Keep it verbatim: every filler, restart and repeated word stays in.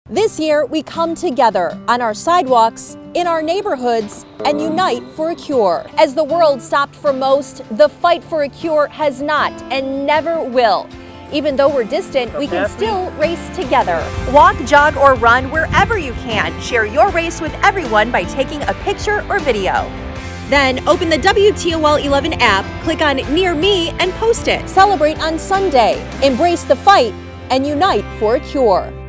This year, we come together on our sidewalks, in our neighborhoods, and unite for a cure. As the world stopped for most, the fight for a cure has not and never will. Even though we're distant, we can still race together. Walk, jog, or run wherever you can. Share your race with everyone by taking a picture or video. Then open the W T O L eleven app, click on Near Me, and post it. Celebrate on Sunday. Embrace the fight and unite for a cure.